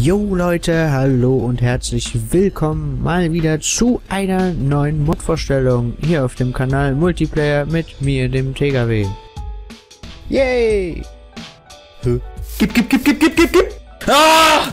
Jo Leute, hallo und herzlich willkommen mal wieder zu einer neuen Mod-Vorstellung hier auf dem Kanal Multiplayer mit mir, dem TKW. Yay! Gib! Ah!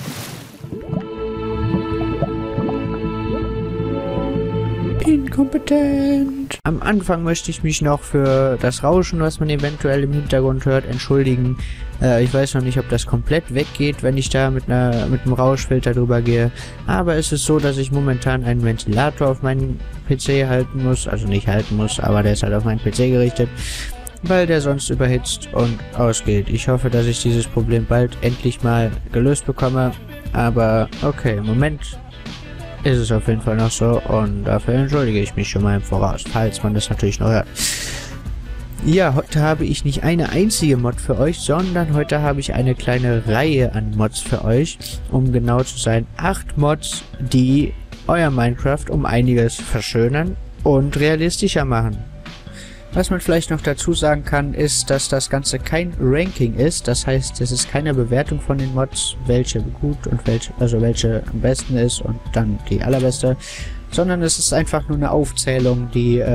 Inkompetent. Am Anfang möchte ich mich noch für das Rauschen, was man eventuell im Hintergrund hört, entschuldigen. Ich weiß noch nicht, ob das komplett weggeht, wenn ich da mit einem Rauschfilter drüber gehe. Aber es ist so, dass ich momentan einen Ventilator auf meinen PC halten muss. Also nicht halten muss, aber der ist halt auf meinen PC gerichtet, weil der sonst überhitzt und ausgeht. Ich hoffe, dass ich dieses Problem bald endlich mal gelöst bekomme. Aber okay, im Moment ist es auf jeden Fall noch so und dafür entschuldige ich mich schon mal im Voraus, falls man das natürlich noch hört. Ja, heute habe ich nicht eine einzige Mod für euch, sondern heute habe ich eine kleine Reihe an Mods für euch, um genau zu sein 8 Mods, die euer Minecraft um einiges verschönern und realistischer machen. Was man vielleicht noch dazu sagen kann, ist, dass das Ganze kein Ranking ist. Das heißt, es ist keine Bewertung von den Mods, welche gut und welche am besten ist und dann die allerbeste, sondern es ist einfach nur eine Aufzählung,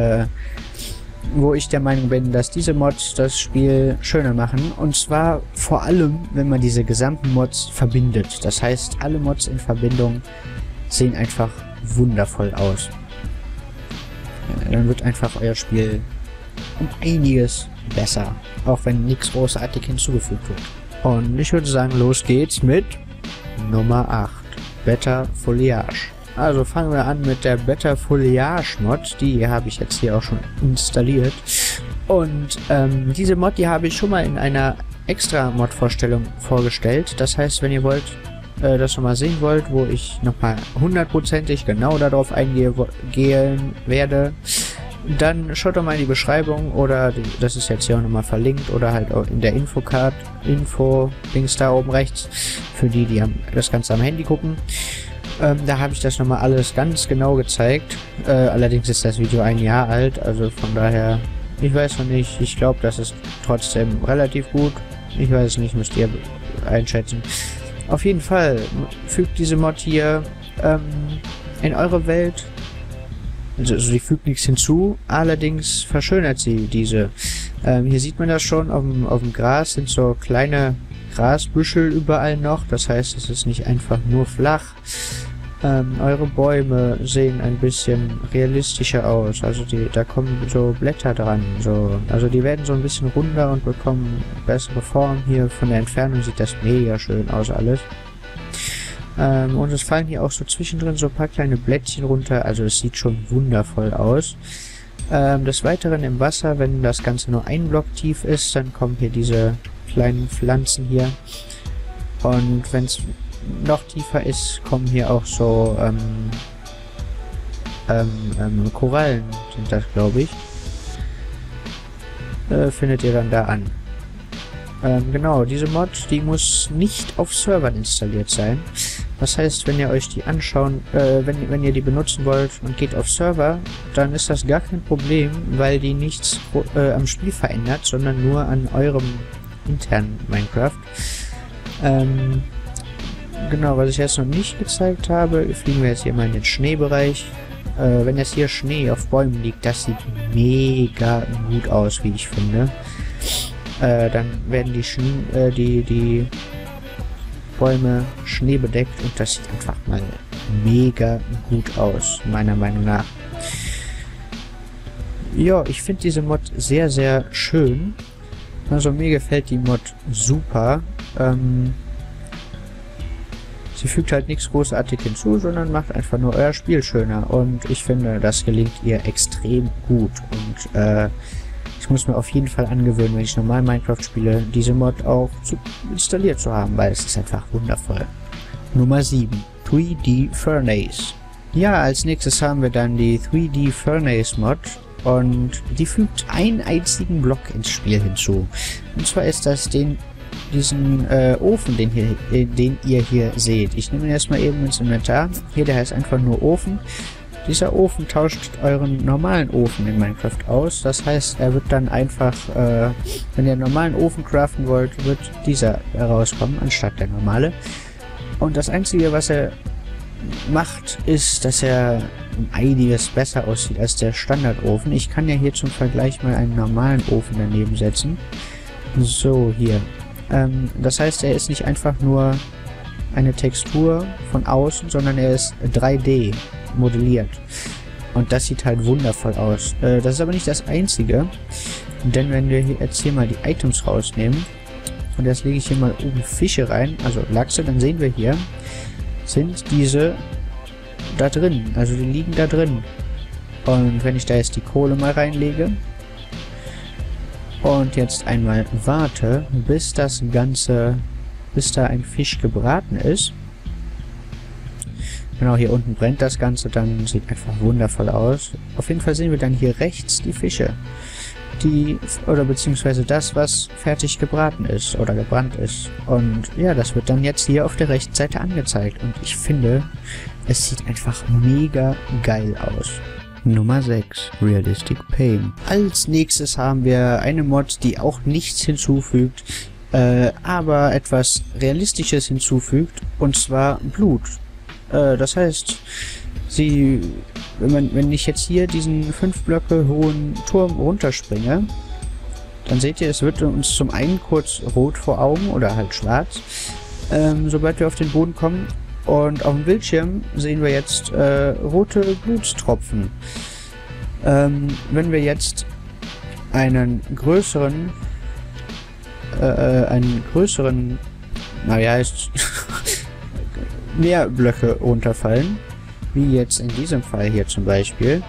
wo ich der Meinung bin, dass diese Mods das Spiel schöner machen. Und zwar vor allem, wenn man diese gesamten Mods verbindet. Das heißt, alle Mods in Verbindung sehen einfach wundervoll aus. Dann wird einfach euer Spiel um einiges besser, auch wenn nichts großartig hinzugefügt wird. Und ich würde sagen, los geht's mit Nummer 8, Better Foliage. Also fangen wir an mit der Better Foliage Mod, die habe ich jetzt hier auch schon installiert. Und diese Mod, die habe ich schon mal in einer extra Mod-Vorstellung vorgestellt. Das heißt, wenn ihr wollt, das schon mal sehen wollt, wo ich nochmal hundertprozentig genau darauf eingehen werde, dann schaut doch mal in die Beschreibung oder das ist jetzt hier auch nochmal verlinkt oder halt auch in der Info-Dings da oben rechts für die das Ganze am Handy gucken. Da habe ich das nochmal alles ganz genau gezeigt. Allerdings ist das Video 1 Jahr alt, also von daher, ich weiß noch nicht, ich glaube, das ist trotzdem relativ gut. Ich weiß es nicht, müsst ihr einschätzen. Auf jeden Fall fügt diese Mod hier in eure Welt. Also sie fügt nichts hinzu, allerdings verschönert sie diese. Hier sieht man das schon, auf dem Gras sind so kleine Grasbüschel überall noch, das heißt, es ist nicht einfach nur flach. Eure Bäume sehen ein bisschen realistischer aus, also da kommen so Blätter dran, also die werden so ein bisschen runder und bekommen bessere Form. Hier von der Entfernung sieht das mega schön aus alles. Und es fallen hier auch so zwischendrin so ein paar kleine Blättchen runter, also es sieht schon wundervoll aus. Des Weiteren im Wasser, wenn das Ganze nur ein Block tief ist, dann kommen hier diese kleinen Pflanzen hier. Und wenn es noch tiefer ist, kommen hier auch so Korallen sind das, glaube ich. Findet ihr dann da an. Genau, diese Mod, die muss nicht auf Servern installiert sein. Das heißt, wenn ihr euch die anschauen, wenn ihr die benutzen wollt und geht auf Server, dann ist das gar kein Problem, weil die nichts am Spiel verändert, sondern nur an eurem internen Minecraft. Genau, was ich jetzt noch nicht gezeigt habe, fliegen wir jetzt hier mal in den Schneebereich. Wenn jetzt hier Schnee auf Bäumen liegt, das sieht mega gut aus, wie ich finde. Dann werden die Bäume schneebedeckt und das sieht einfach mal mega gut aus, meiner Meinung nach. Ja, ich finde diese Mod sehr, sehr schön. Also mir gefällt die Mod super. Sie fügt halt nichts großartig hinzu, sondern macht einfach nur euer Spiel schöner. Und ich finde, das gelingt ihr extrem gut. Und ich muss mir auf jeden Fall angewöhnen, wenn ich normal Minecraft spiele, diese Mod auch installiert zu haben, weil es ist einfach wundervoll. Nummer 7. 3D Furnace. Ja, als nächstes haben wir dann die 3D Furnace Mod und die fügt einen einzigen Block ins Spiel hinzu. Und zwar ist das diesen Ofen, den ihr hier seht. Ich nehme ihn erstmal eben ins Inventar. Hier, der heißt einfach nur Ofen. Dieser Ofen tauscht euren normalen Ofen in Minecraft aus. Das heißt, er wird dann einfach, wenn ihr einen normalen Ofen craften wollt, wird dieser herauskommen, anstatt der normale. Und das Einzige, was er macht, ist, dass er um einiges besser aussieht als der Standardofen. Ich kann ja hier zum Vergleich mal einen normalen Ofen daneben setzen. So, hier. Das heißt, er ist nicht einfach nur eine Textur von außen, sondern er ist 3D modelliert. Und das sieht halt wundervoll aus. Das ist aber nicht das Einzige. Denn wenn wir jetzt hier mal die Items rausnehmen, und jetzt lege ich hier mal oben Fische rein, also Lachse, dann sehen wir hier, sind diese da drin. Also die liegen da drin. Und wenn ich da jetzt die Kohle mal reinlege und jetzt einmal warte, bis da ein Fisch gebraten ist. Genau, hier unten brennt das Ganze, dann sieht einfach wundervoll aus. Auf jeden Fall sehen wir dann hier rechts die Fische. Beziehungsweise das, was fertig gebraten ist oder gebrannt ist. Und ja, das wird dann jetzt hier auf der rechten Seite angezeigt. Und ich finde, es sieht einfach mega geil aus. Nummer 6. Realistic Pain. Als nächstes haben wir eine Mod, die auch nichts hinzufügt, aber etwas Realistisches hinzufügt, und zwar Blut. Das heißt, wenn ich jetzt hier diesen 5 Blöcke hohen Turm runterspringe, dann seht ihr, es wird uns zum einen kurz rot vor Augen oder halt schwarz, sobald wir auf den Boden kommen, und auf dem Bildschirm sehen wir jetzt rote Blutstropfen. Wenn wir jetzt einen größeren, mehr Blöcke runterfallen, wie jetzt in diesem Fall hier zum Beispiel,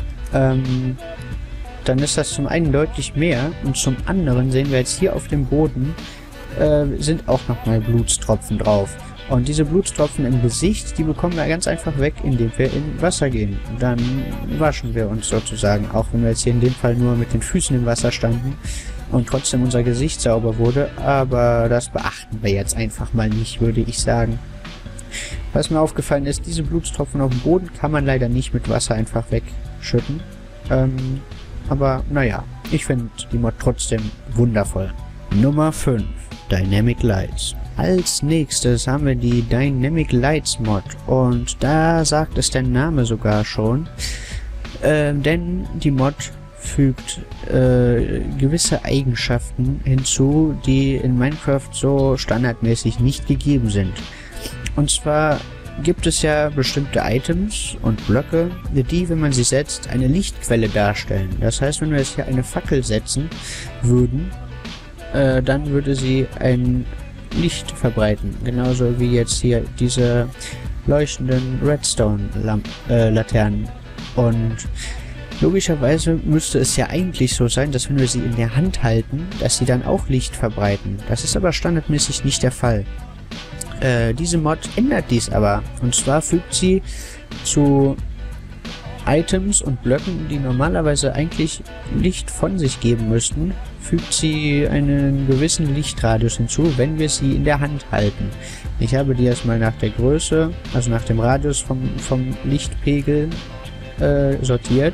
dann ist das zum einen deutlich mehr, und zum anderen sehen wir jetzt hier auf dem Boden sind auch nochmal Blutstropfen drauf. Und diese Blutstropfen im Gesicht, die bekommen wir ganz einfach weg, indem wir in Wasser gehen. Dann waschen wir uns sozusagen, auch wenn wir jetzt hier in dem Fall nur mit den Füßen im Wasser standen und trotzdem unser Gesicht sauber wurde. Aber das beachten wir jetzt einfach mal nicht, würde ich sagen. Was mir aufgefallen ist, diese Blutstropfen auf dem Boden kann man leider nicht mit Wasser einfach wegschütten. Aber naja, ich finde die Mod trotzdem wundervoll. Nummer 5. Dynamic Lights. Als nächstes haben wir die Dynamic Lights Mod, und da sagt es der Name sogar schon, denn die Mod fügt gewisse Eigenschaften hinzu, die in Minecraft so standardmäßig nicht gegeben sind. Und zwar gibt es ja bestimmte Items und Blöcke, die, wenn man sie setzt, eine Lichtquelle darstellen. Das heißt, wenn wir jetzt hier eine Fackel setzen würden, dann würde sie ein Licht verbreiten. Genauso wie jetzt hier diese leuchtenden Redstone-Laternen. Und logischerweise müsste es ja eigentlich so sein, dass wenn wir sie in der Hand halten, dass sie dann auch Licht verbreiten. Das ist aber standardmäßig nicht der Fall. Diese Mod ändert dies aber. Und zwar fügt sie zu Items und Blöcken, die normalerweise eigentlich Licht von sich geben müssten, fügt sie einen gewissen Lichtradius hinzu, wenn wir sie in der Hand halten. Ich habe die erstmal nach der Größe, also nach dem Radius vom Lichtpegel sortiert.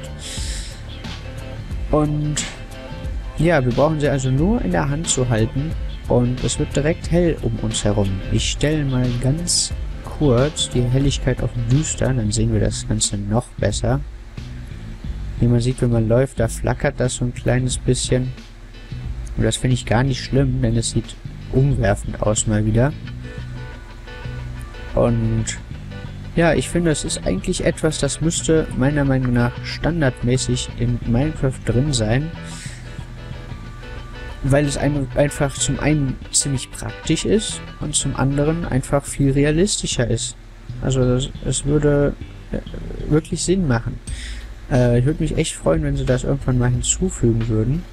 Und ja, wir brauchen sie also nur in der Hand zu halten, und es wird direkt hell um uns herum. Ich stelle mal ganz kurz die Helligkeit auf düster, dann sehen wir das Ganze noch besser. Wie man sieht, wenn man läuft, da flackert das so ein kleines bisschen. Und das finde ich gar nicht schlimm, denn es sieht umwerfend aus mal wieder. Und ja, ich finde, es ist eigentlich etwas, das müsste meiner Meinung nach standardmäßig in Minecraft drin sein. Weil es einfach zum einen ziemlich praktisch ist und zum anderen einfach viel realistischer ist. Also es würde wirklich Sinn machen. Ich würde mich echt freuen, wenn sie das irgendwann mal hinzufügen würden.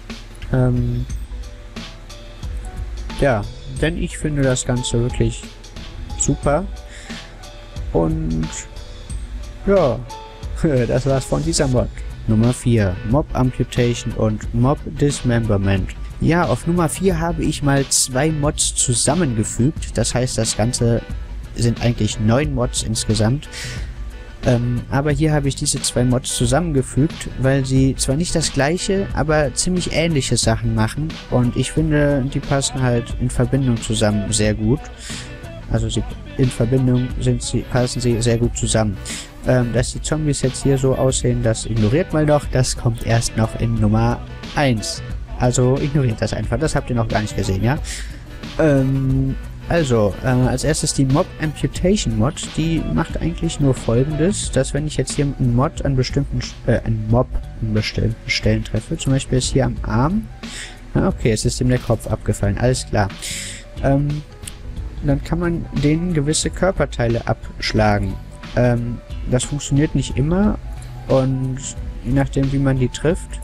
Ja, denn ich finde das Ganze wirklich super. Und ja, das war's von dieser Mod. Nummer 4. Mob Amputation und Mob Dismemberment. Ja, auf Nummer 4 habe ich mal 2 Mods zusammengefügt. Das heißt, das Ganze sind eigentlich 9 Mods insgesamt. Aber hier habe ich diese 2 Mods zusammengefügt, weil sie zwar nicht das gleiche, aber ziemlich ähnliche Sachen machen. Und ich finde, die passen halt in Verbindung zusammen sehr gut. Also sie in Verbindung passen sie sehr gut zusammen. Dass die Zombies jetzt hier so aussehen, das ignoriert mal doch. Das kommt erst noch in Nummer 1. Also ignoriert das einfach. Das habt ihr noch gar nicht gesehen, ja? Als erstes die Mob Amputation Mod. Die macht eigentlich nur Folgendes, dass wenn ich jetzt hier einen Mob an bestimmten Stellen treffe, zum Beispiel ist hier am Arm. Okay, es ist ihm der Kopf abgefallen, alles klar. Dann kann man denen gewisse Körperteile abschlagen. Das funktioniert nicht immer und je nachdem wie man die trifft,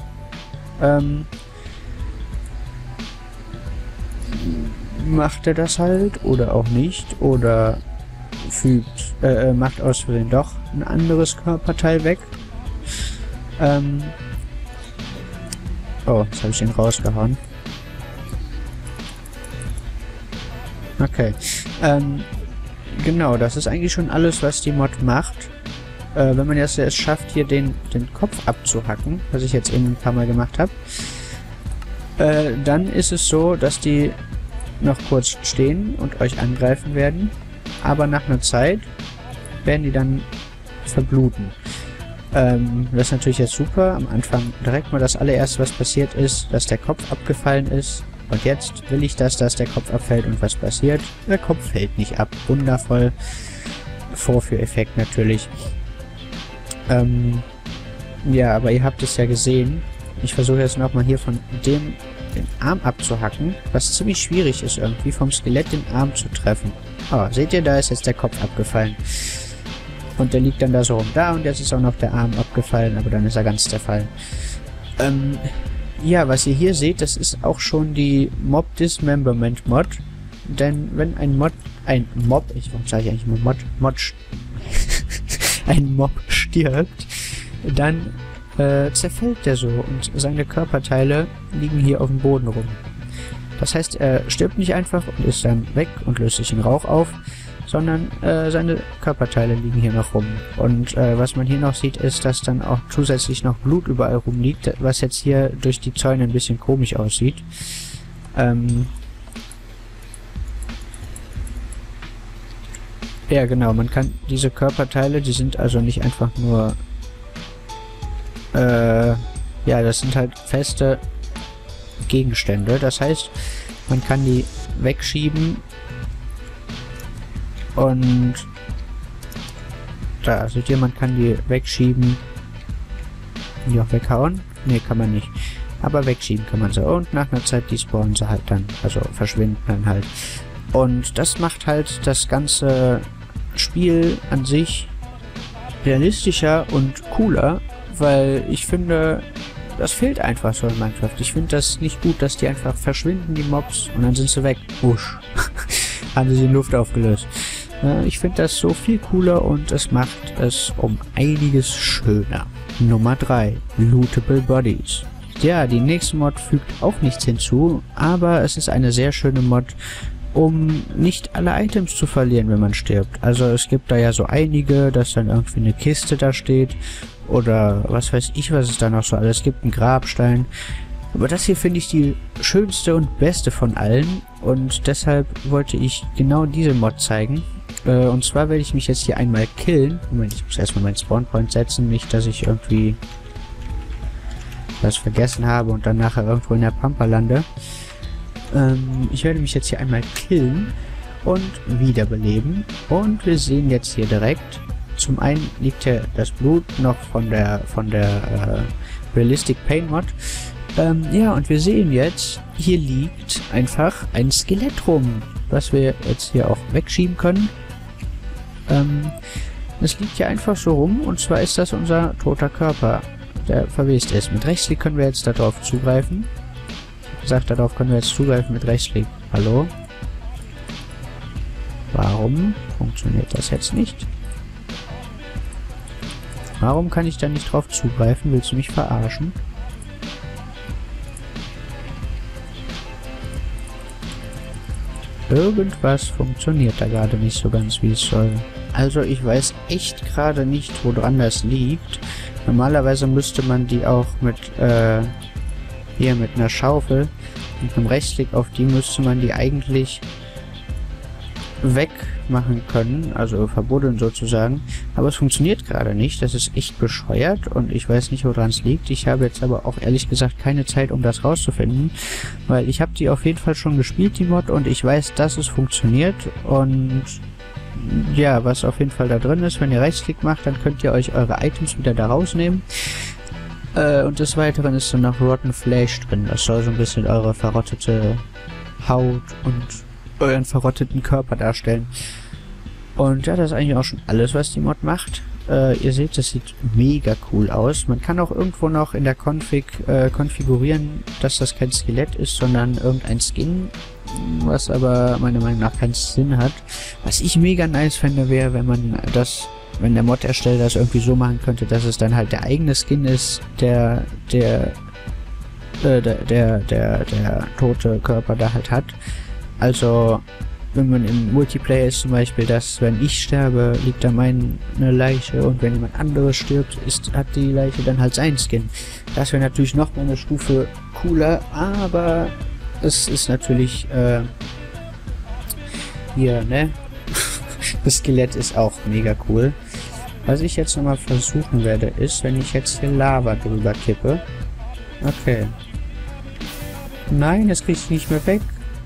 macht er das halt oder auch nicht oder macht aus Versehen doch ein anderes Körperteil weg. Oh, jetzt habe ich ihn rausgehauen. Okay. Genau, das ist eigentlich schon alles, was die Mod macht. Wenn man jetzt es schafft, hier den Kopf abzuhacken, was ich jetzt eben ein paar Mal gemacht habe, dann ist es so, dass die noch kurz stehen und euch angreifen werden, aber nach einer Zeit werden die dann verbluten. Das ist natürlich jetzt super. Am Anfang direkt mal das allererste, was passiert ist, dass der Kopf abgefallen ist. Und jetzt will ich, dass der Kopf abfällt und was passiert? Der Kopf fällt nicht ab. Wundervoll. Vorführeffekt natürlich. Ja, aber ihr habt es ja gesehen. Ich versuche jetzt nochmal hier von dem den Arm abzuhacken, was ziemlich schwierig ist irgendwie, vom Skelett den Arm zu treffen. Oh, seht ihr, da ist jetzt der Kopf abgefallen. Und der liegt dann da so rum. Da und jetzt ist auch noch der Arm abgefallen, aber dann ist er ganz zerfallen. Ja, was ihr hier seht, das ist auch schon die Mob Dismemberment Mod. Denn wenn ein Mob stirbt, dann zerfällt der so und seine Körperteile liegen hier auf dem Boden rum. Das heißt, er stirbt nicht einfach und ist dann weg und löst sich in Rauch auf, sondern seine Körperteile liegen hier noch rum. Und was man hier noch sieht, ist, dass dann auch zusätzlich noch Blut überall rumliegt, was jetzt hier durch die Zäune ein bisschen komisch aussieht. Ja, genau, man kann diese Körperteile, die sind also nicht einfach nur ja, das sind halt feste Gegenstände. Das heißt, man kann die wegschieben und da seht ihr, man kann die wegschieben. Die auch weghauen? Ne, kann man nicht. Aber wegschieben kann man sie. Und nach einer Zeit, die spawnen sie halt dann. Also verschwinden dann halt. Und das macht halt das ganze Spiel an sich realistischer und cooler, weil ich finde, das fehlt einfach so in Minecraft. Ich finde das nicht gut, dass die einfach verschwinden, die Mobs, und dann sind sie weg. Wusch. Haben sie in Luft aufgelöst. Ich finde das so viel cooler und es macht es um einiges schöner. Nummer 3. Lootable Bodies. Ja, die nächste Mod fügt auch nichts hinzu, aber es ist eine sehr schöne Mod, um nicht alle Items zu verlieren, wenn man stirbt. Also es gibt da ja so einige, dass dann irgendwie eine Kiste da steht oder was weiß ich, was es da noch so alles gibt, ein Grabstein. Aber das hier finde ich die schönste und beste von allen und deshalb wollte ich genau diese Mod zeigen. Und zwar werde ich mich jetzt hier einmal killen. Moment, ich muss erstmal meinen Spawnpoint setzen, nicht, dass ich irgendwie was vergessen habe und dann nachher irgendwo in der Pampa lande. Ich werde mich jetzt hier einmal killen und wiederbeleben. Und wir sehen jetzt hier direkt, zum einen liegt hier das Blut noch von der Realistic Pain Mod. Ja, und wir sehen jetzt, hier liegt einfach ein Skelett rum, was wir jetzt hier auch wegschieben können. Es liegt hier einfach so rum, und zwar ist das unser toter Körper, der verwest ist. Mit Rechtsklick können wir jetzt darauf zugreifen. Wie gesagt, darauf können wir jetzt zugreifen mit Rechtsklick. Hallo? Warum funktioniert das jetzt nicht? Warum kann ich da nicht drauf zugreifen? Willst du mich verarschen? Irgendwas funktioniert da gerade nicht so ganz, wie es soll. Also ich weiß echt gerade nicht, woran das liegt. Normalerweise müsste man die auch mit hier mit einer Schaufel, mit einem Rechtsklick auf die müsste man die eigentlich wegmachen können, also verbuddeln sozusagen, aber es funktioniert gerade nicht. Das ist echt bescheuert und ich weiß nicht, woran es liegt. Ich habe jetzt aber auch ehrlich gesagt keine Zeit, um das rauszufinden, weil ich habe die auf jeden Fall schon gespielt, die Mod, und ich weiß, dass es funktioniert. Und ja, was auf jeden Fall da drin ist, wenn ihr Rechtsklick macht, dann könnt ihr euch eure Items wieder da rausnehmen. Und des Weiteren ist dann noch Rotten Flesh drin. Das soll so ein bisschen eure verrottete Haut und euren verrotteten Körper darstellen. Und ja, das ist eigentlich auch schon alles, was die Mod macht. Ihr seht, das sieht mega cool aus. Man kann auch irgendwo noch in der Config konfigurieren, dass das kein Skelett ist, sondern irgendein Skin, was aber meiner Meinung nach keinen Sinn hat. Was ich mega nice fände, wäre, wenn man das, wenn der Mod-Ersteller das irgendwie so machen könnte, dass es dann halt der eigene Skin ist, der tote Körper da halt hat. Also, wenn man im Multiplayer ist zum Beispiel, dass wenn ich sterbe, liegt da meine Leiche, und wenn jemand anderes stirbt, hat die Leiche dann halt sein Skin. Das wäre natürlich noch mal eine Stufe cooler, aber es ist natürlich, hier, ne? Das Skelett ist auch mega cool. Was ich jetzt nochmal versuchen werde, ist, wenn ich jetzt hier Lava drüber kippe. Okay. Nein, das kriege ich nicht mehr weg.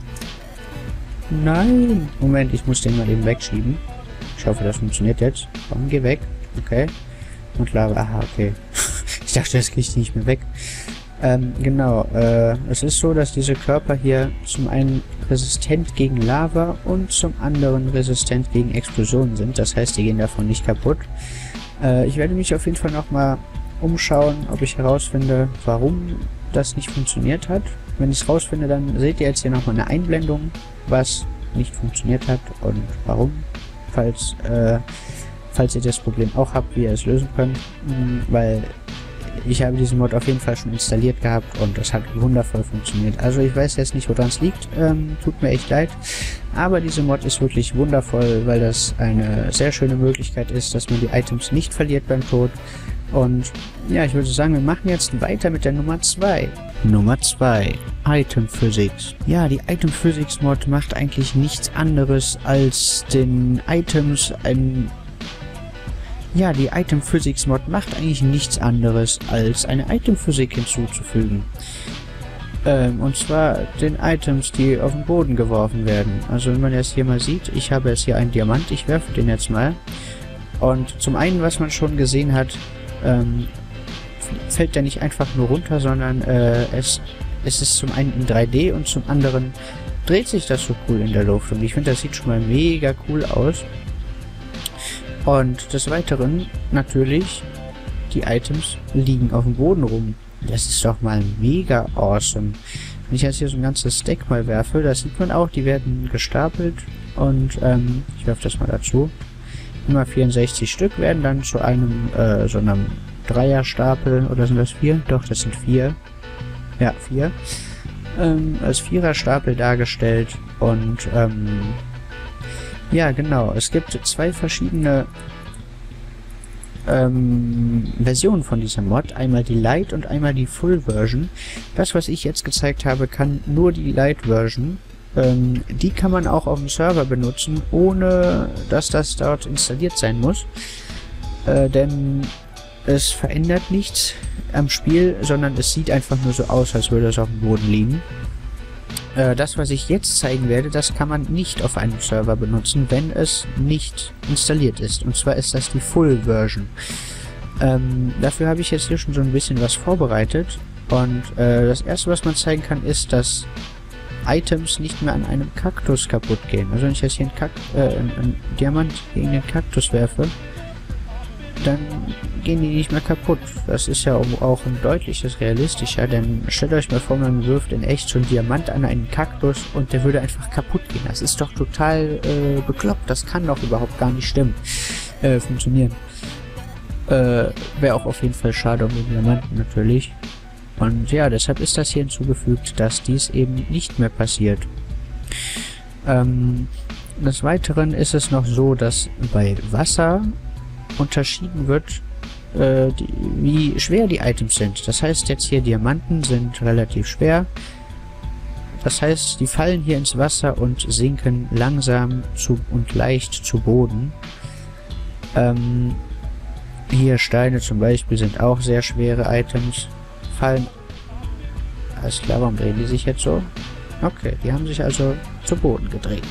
Nein! Moment, ich muss den mal eben wegschieben. Ich hoffe, das funktioniert jetzt. Komm, geh weg. Okay. Und Lava. Aha, okay. Ich dachte, das kriege ich nicht mehr weg. Genau. Es ist so, dass diese Körper hier zum einen resistent gegen Lava und zum anderen resistent gegen Explosionen sind. Das heißt, die gehen davon nicht kaputt. Ich werde mich auf jeden Fall nochmal umschauen, ob ich herausfinde, warum das nicht funktioniert hat. Wenn ich es rausfinde, dann seht ihr jetzt hier nochmal eine Einblendung, was nicht funktioniert hat und warum, falls ihr das Problem auch habt, wie ihr es lösen könnt, weil ich habe diesen Mod auf jeden Fall schon installiert gehabt und es hat wundervoll funktioniert. Also ich weiß jetzt nicht, woran es liegt, tut mir echt leid, aber diese Mod ist wirklich wundervoll, weil das eine sehr schöne Möglichkeit ist, dass man die Items nicht verliert beim Tod. Und ja, ich würde sagen, wir machen jetzt weiter mit der Nummer 2. Nummer 2. Item Physics. Ja, die Item Physics Mod macht eigentlich nichts anderes als den Items die Item Physics Mod macht eigentlich nichts anderes als eine Item Physik hinzuzufügen. Und zwar den Items, die auf den Boden geworfen werden. Also wenn man jetzt hier mal sieht, ich habe jetzt hier einen Diamant, ich werfe den jetzt mal. Und zum einen, was man schon gesehen hat, fällt der nicht einfach nur runter, sondern es ist zum einen in 3D und zum anderen dreht sich das so cool in der Luft. Und ich finde, das sieht schon mal mega cool aus. Und des Weiteren natürlich, die Items liegen auf dem Boden rum. Das ist doch mal mega awesome. Wenn ich jetzt hier so ein ganzes Stack mal werfe, das sieht man auch, die werden gestapelt. Und ich werfe das mal dazu. Immer 64 Stück werden dann zu einem, so einem Dreierstapel, oder sind das 4? Doch, das sind 4. Ja, 4. Als Viererstapel dargestellt. Und, ja, genau. Es gibt 2 verschiedene Versionen von dieser Mod. Einmal die Light und einmal die Full Version. Das, was ich jetzt gezeigt habe, kann nur die Light Version. Die kann man auch auf dem Server benutzen, ohne dass das dort installiert sein muss. Denn es verändert nichts am Spiel, sondern es sieht einfach nur so aus, als würde es auf dem Boden liegen. Das, was ich jetzt zeigen werde, das kann man nicht auf einem Server benutzen, wenn es nicht installiert ist. Und zwar ist das die Full Version. Dafür habe ich jetzt hier schon so ein bisschen was vorbereitet. Und das erste, was man zeigen kann, ist, dass Items nicht mehr an einem Kaktus kaputt gehen. Also wenn ich jetzt hier einen Diamant gegen den Kaktus werfe, dann gehen die nicht mehr kaputt. Das ist ja auch ein deutliches realistischer, denn stellt euch mal vor, man wirft in echt so einen Diamant an einen Kaktus und der würde einfach kaputt gehen. Das ist doch total bekloppt. Das kann doch überhaupt gar nicht funktionieren. Wäre auch auf jeden Fall schade um den Diamanten natürlich. Und ja, deshalb ist das hier hinzugefügt, dass dies eben nicht mehr passiert. Des Weiteren ist es noch so, dass bei Wasser unterschieden wird, wie schwer die Items sind. Das heißt, jetzt hier Diamanten sind relativ schwer. Das heißt, die fallen hier ins Wasser und sinken langsam und leicht zu Boden. Hier Steine zum Beispiel sind auch sehr schwere Items. Fallen... Alles klar, warum drehen die sich jetzt so? Okay, die haben sich also zu Boden gedreht.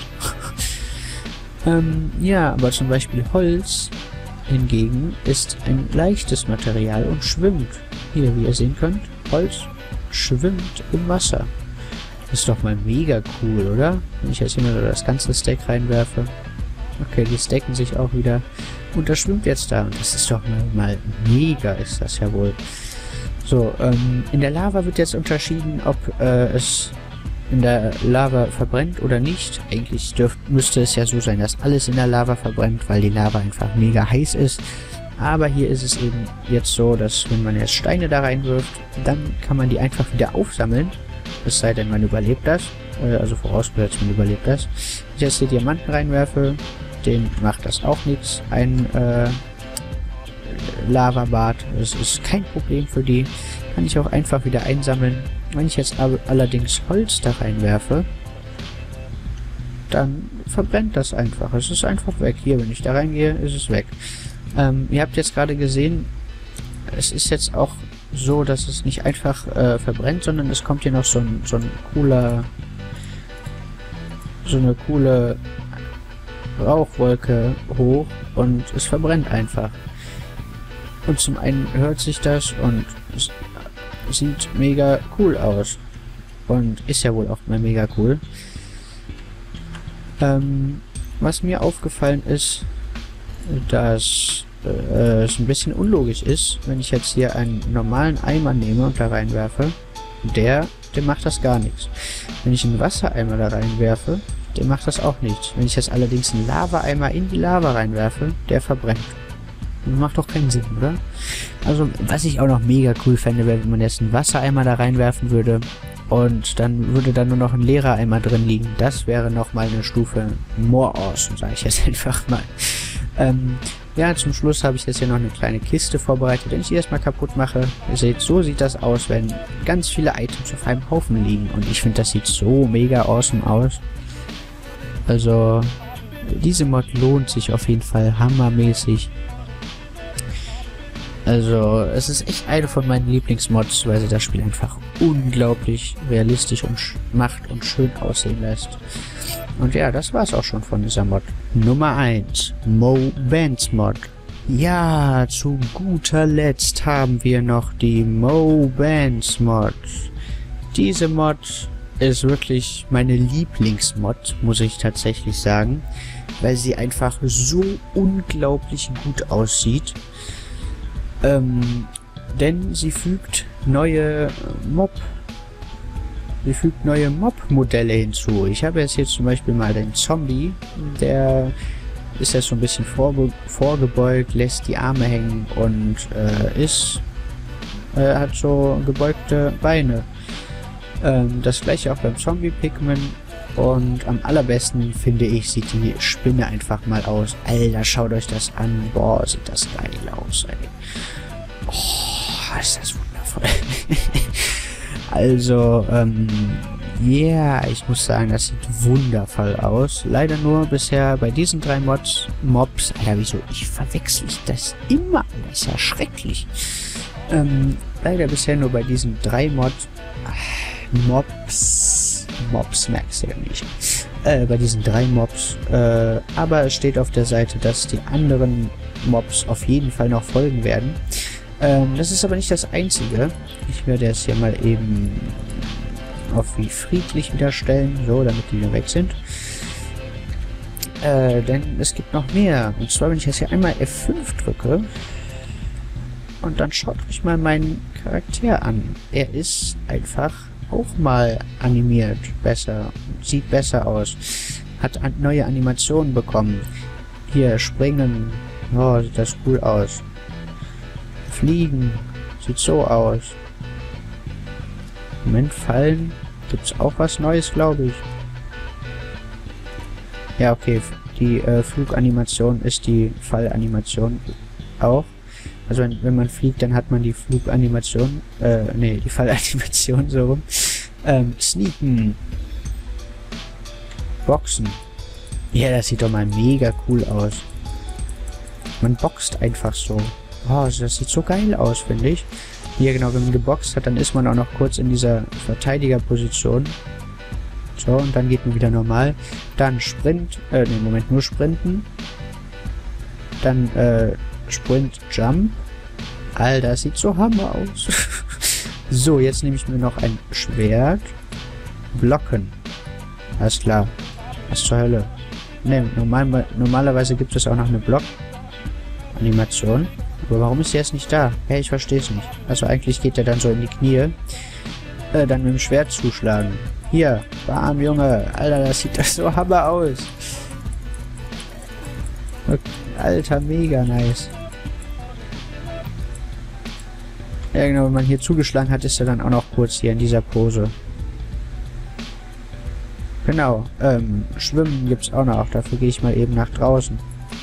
Ja, aber zum Beispiel Holz hingegen ist ein leichtes Material und schwimmt. Hier, wie ihr sehen könnt, Holz schwimmt im Wasser. Das ist doch mal mega cool, oder? Wenn ich jetzt hier mal das ganze Stack reinwerfe. Okay, die stacken sich auch wieder. Und das schwimmt jetzt da. Und das ist doch mal mega, ist das ja wohl. So, in der Lava wird jetzt unterschieden, ob es in der Lava verbrennt oder nicht. Eigentlich müsste es ja so sein, dass alles in der Lava verbrennt, weil die Lava einfach mega heiß ist. Aber hier ist es eben jetzt so, dass wenn man jetzt Steine da reinwirft, dann kann man die einfach wieder aufsammeln. Es sei denn, man überlebt das. Also vorausgesetzt, man überlebt das. Wenn ich jetzt hier Diamanten reinwerfe, den macht das auch nichts. Ein Lavabad, das ist kein Problem für die. Kann ich auch einfach wieder einsammeln. Wenn ich jetzt allerdings Holz da reinwerfe, dann verbrennt das einfach. Es ist einfach weg. Hier, wenn ich da reingehe, ist es weg. Ihr habt jetzt gerade gesehen, es ist jetzt auch so, dass es nicht einfach verbrennt, sondern es kommt hier noch so eine coole Rauchwolke hoch und es verbrennt einfach. Und zum einen hört sich das und es sieht mega cool aus. Und ist ja wohl auch mal mega cool. Was mir aufgefallen ist, dass es ein bisschen unlogisch ist, wenn ich jetzt hier einen normalen Eimer nehme und da reinwerfe, dem macht das gar nichts. Wenn ich einen Wassereimer da reinwerfe, dem macht das auch nichts. Wenn ich jetzt allerdings einen Lavaeimer in die Lava reinwerfe, der verbrennt. Das macht doch keinen Sinn, oder? Also, was ich auch noch mega cool fände, wäre, wenn man jetzt einen Wassereimer da reinwerfen würde und dann würde da nur noch ein leerer Eimer drin liegen. Das wäre nochmal eine Stufe more awesome, sage ich jetzt einfach mal. Ja, zum Schluss habe ich jetzt hier noch eine kleine Kiste vorbereitet, wenn ich die erstmal kaputt mache. Ihr seht, so sieht das aus, wenn ganz viele Items auf einem Haufen liegen. Und ich finde, das sieht so mega awesome aus. Also, diese Mod lohnt sich auf jeden Fall hammermäßig. Also, es ist echt eine von meinen Lieblingsmods, weil sie das Spiel einfach unglaublich realistisch und macht und schön aussehen lässt. Und ja, das war's auch schon von dieser Mod. Nummer 1, Mo Bands Mod. Ja, zu guter Letzt haben wir noch die Mo Bands Mod. Diese Mod ist wirklich meine Lieblingsmod, muss ich tatsächlich sagen, weil sie einfach so unglaublich gut aussieht. Denn sie fügt neue Mob-Modelle hinzu. Ich habe jetzt hier zum Beispiel mal den Zombie, der ist jetzt so ein bisschen vorgebeugt, lässt die Arme hängen und hat so gebeugte Beine. Das gleiche auch beim Zombie-Pigman. Und am allerbesten, finde ich, sieht die Spinne einfach mal aus. Alter, schaut euch das an. Boah, sieht das geil aus, ey. Oh, ist das wundervoll. Also, yeah, ich muss sagen, das sieht wundervoll aus. Leider nur bisher bei diesen 3 Mobs. Alter, wieso? Ich verwechsel das immer. Das ist ja schrecklich. Leider bisher nur bei diesen 3 Mobs merkst du ja nicht. Bei diesen 3 Mobs. Aber es steht auf der Seite, dass die anderen Mobs auf jeden Fall noch folgen werden. Das ist aber nicht das einzige. Ich werde jetzt hier mal eben auf wie friedlich wieder stellen, so, damit die wieder weg sind. Denn es gibt noch mehr. Und zwar, wenn ich jetzt hier einmal F5 drücke und dann schaut euch mal meinen Charakter an. Er ist einfach auch mal animiert, besser, sieht besser aus, hat neue Animationen bekommen. Hier, springen, oh, sieht das cool aus. Fliegen, sieht so aus. Moment, fallen, gibt's auch was Neues, glaube ich. Ja, okay, die Fluganimation ist die Fallanimation auch. Also wenn man fliegt, dann hat man die Fluganimation, die Fallanimation so rum. Sneaken. Boxen. Ja, das sieht doch mal mega cool aus. Man boxt einfach so. Oh, das sieht so geil aus, finde ich. Hier, genau, wenn man geboxt hat, dann ist man auch noch kurz in dieser Verteidigerposition. So, und dann geht man wieder normal. Dann Sprint, Moment, nur Sprinten. Dann, Sprint, Jump. Alter, das sieht so hammer aus. So, jetzt nehme ich mir noch ein Schwert. Blocken. Alles klar. Was zur Hölle? Ne, normalerweise gibt es auch noch eine Block-Animation. Aber warum ist die jetzt nicht da? Ja, ich verstehe es nicht. Also eigentlich geht der dann so in die Knie. Dann mit dem Schwert zuschlagen. Hier, bam, Junge. Alter, das sieht das so hammer aus. Alter, mega nice. Ja genau, wenn man hier zugeschlagen hat, ist er dann auch noch kurz hier in dieser Pose. Genau, Schwimmen gibt's auch noch. Dafür gehe ich mal eben nach draußen.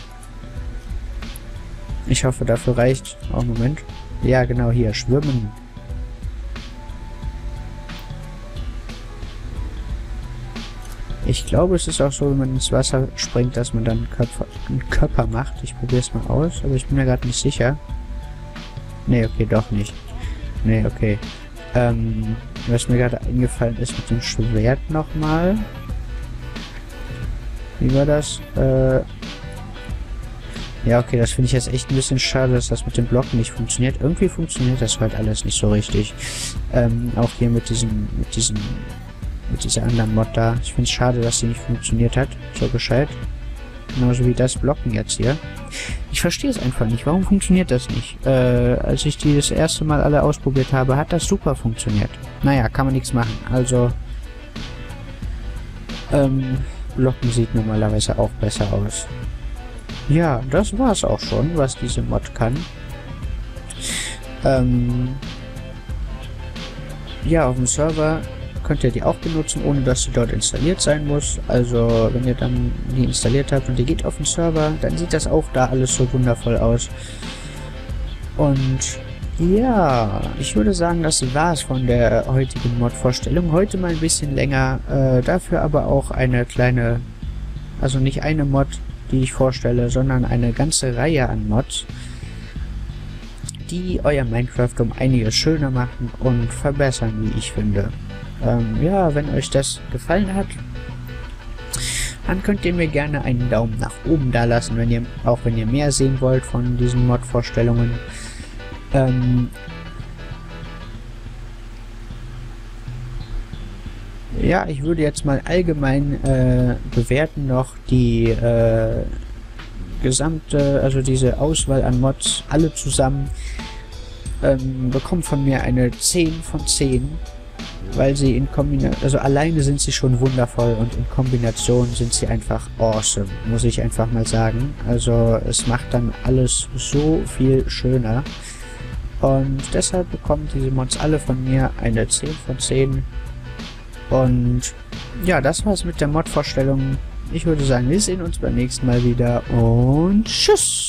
Ich hoffe, dafür reicht. Oh, Moment. Ja, genau, hier, Schwimmen. Ich glaube, es ist auch so, wenn man ins Wasser springt, dass man dann einen Körper macht. Ich probiere es mal aus, aber ich bin mir gerade nicht sicher. Nee, okay, doch nicht. Nee, okay. Was mir gerade eingefallen ist mit dem Schwert nochmal. Wie war das? Ja, okay, das finde ich jetzt echt ein bisschen schade, dass das mit dem Blocken nicht funktioniert. Irgendwie funktioniert das halt alles nicht so richtig. Auch hier mit dieser anderen Mod da. Ich finde es schade, dass sie nicht funktioniert hat. So gescheit. Genauso wie das Blocken jetzt hier. Ich verstehe es einfach nicht. Warum funktioniert das nicht? Als ich die das erste Mal alle ausprobiert habe, hat das super funktioniert. Naja, kann man nichts machen. Also, Blocken sieht normalerweise auch besser aus. Ja, das war's auch schon, was diese Mod kann. Ja, auf dem Server könnt ihr die auch benutzen, ohne dass sie dort installiert sein muss. Also, wenn ihr dann die installiert habt und ihr geht auf den Server, dann sieht das auch da alles so wundervoll aus. Und ja, ich würde sagen, das war's von der heutigen Mod-Vorstellung. Heute mal ein bisschen länger, dafür aber auch eine kleine, also nicht eine Mod, die ich vorstelle, sondern eine ganze Reihe an Mods, die euer Minecraft um einiges schöner machen und verbessern, wie ich finde. Ja, wenn euch das gefallen hat, dann könnt ihr mir gerne einen Daumen nach oben da lassen, wenn ihr mehr sehen wollt von diesen Mod-Vorstellungen. Ja, ich würde jetzt mal allgemein bewerten noch die gesamte, also diese Auswahl an Mods, alle zusammen, bekommen von mir eine 10 von 10. Weil sie in Kombination, also alleine sind sie schon wundervoll und in Kombination sind sie einfach awesome, muss ich einfach mal sagen. Also es macht dann alles so viel schöner. Und deshalb bekommen diese Mods alle von mir eine 10 von 10. Und ja, das war's mit der Mod-Vorstellung. Ich würde sagen, wir sehen uns beim nächsten Mal wieder und tschüss!